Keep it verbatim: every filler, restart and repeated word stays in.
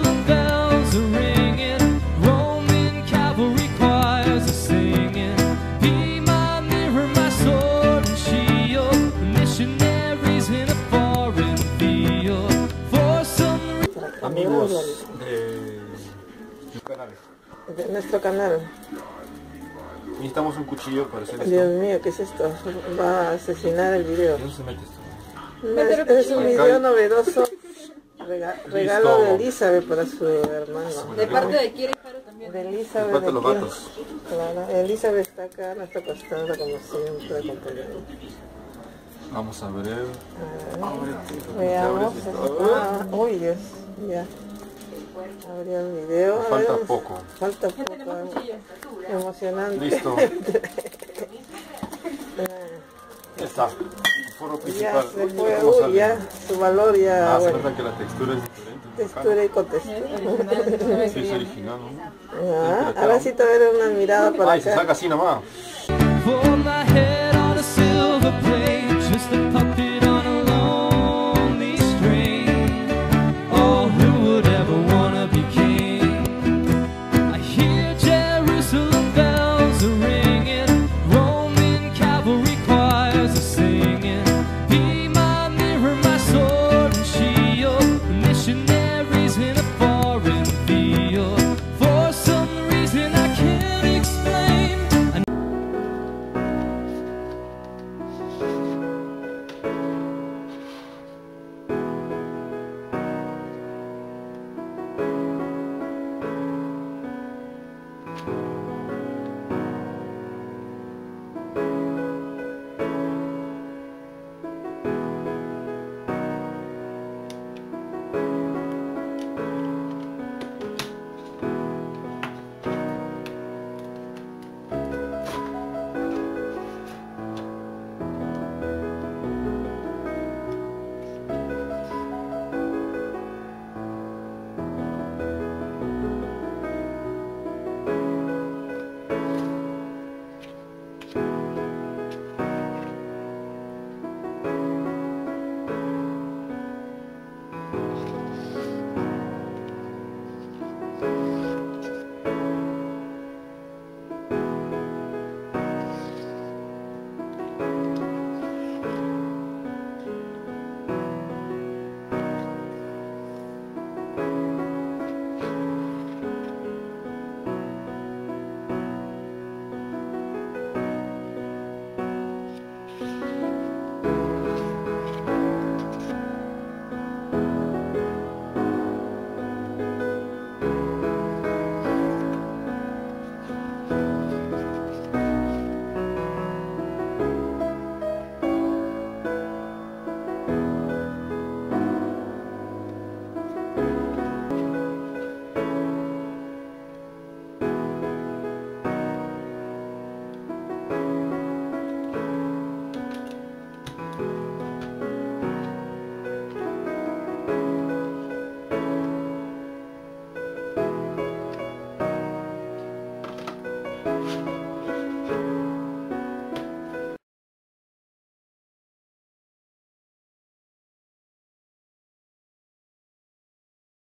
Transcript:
the bells are ringing, Roman cavalry choirs are singing. Be my mirror, my sword and shield, missionaries in a foreign field. For some Amigos de tu canal. De nuestro canal. Necesitamos un cuchillo para hacer esto. Dios mío, ¿qué es esto? Va a asesinar el video. ¿Dónde se mete esto? No, este es un video novedoso. Rega regalo de Elizabeth para su hermano. De parte de Kira y Jaro también. De Elizabeth. De parte de los Kira. gatos. Claro, Elizabeth está acá, no está acostada como siempre, acompañando. Vamos a ver. Veamos. Ah, uy, Dios, ya. Abrí el video. Nos falta ver, poco. Falta poco. Emocionante. Listo. Ya está. El foro Ya principal. se Uy, fue, ¿cómo uy, sale? ya, su valor ya, Ah, se bueno, nota que la textura es diferente. textura y contexto. Sí, es original, ¿no? Ah, ahora sí te veré una mirada para Ay, se acá. saca así nomás. for my head.